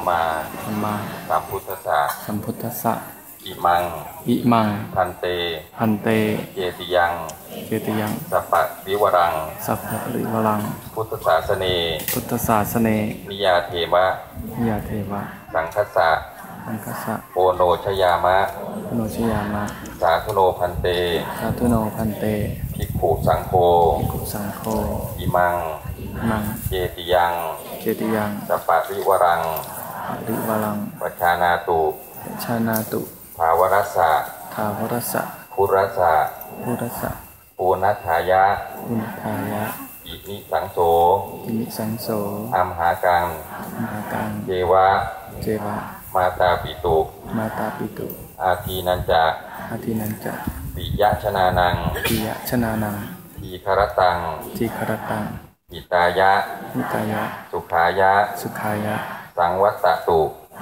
มาสัมมาสัมพุทธัสสะสัมพุทธัสสะอิมังพันเตเจติยังสัพพะวิวรังพุทธศาสเนนิยาเทวะสังคัสสะโอโนชยามะสาธุโนพันเตภิกขุสังโฆอิมังเจติยังสัพพะวิวรังปัจฉานาตุภาวรัสสะพุรัสสะปูนัฏฐายะอินิสังโสอัมหากังเจวะมาตาปิตุอาทีนันจะปิยะชนานังทีครตังหิตายะสุขายะสังวัตตุ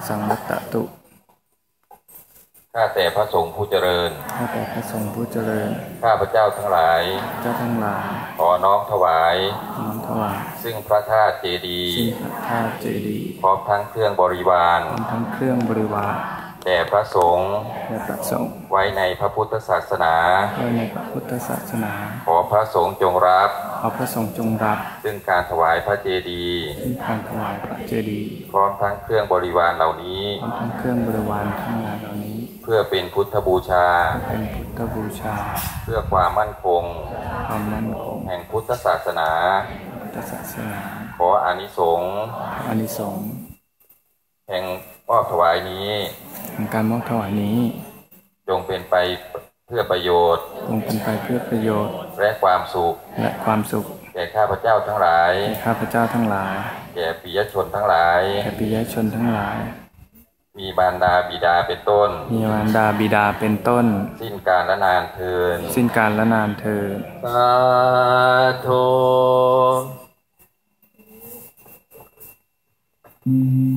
ข้าแต่พระสงฆ์ผู้เจริญข้าพระเจ้าทั้งหลายขอน้อมถวายซึ่งพระธาตุเจดีย์พร้อมทั้งเครื่องบริวารแด่พระสงฆ์ไว้ในพระพุทธศาสนาขอพระสงฆ์จงรับซึ่งการถวายพระเจดีย์พร้อมทั้งเครื่องบริวารเหล่านี้เพื่อเป็นพุทธบูชาเพื่อความมั่นคงแห่งพุทธศาสนาขออานิสงส์แห่งมอบถวายนี้จงเป็นไปเพื่อประโยชน์และความสุขแก่ข้าพเจ้าทั้งหลายแก่ปิยชนทั้งหลายมีมารดาบิดาเป็นต้นสิ้นกาลและนานเทอญสาธุ